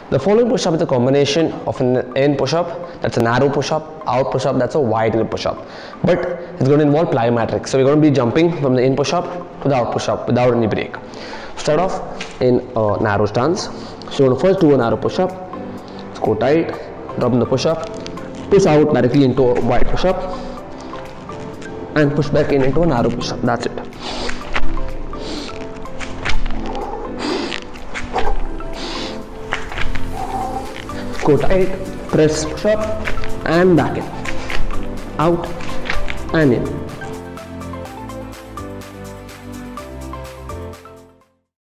The following push-up is a combination of an in push-up, that's a narrow push-up, out push-up, that's a wide hip push-up. But it's going to involve plyometric. So we're going to be jumping from the in push-up to the out push-up without any break. Start off in a narrow stance. So you're going to first do a narrow push-up. Go tight, drop in the push-up, push out directly into a wide push-up, and push back in into a narrow push-up. That's it. Go tight, press push-up and back in, out and in.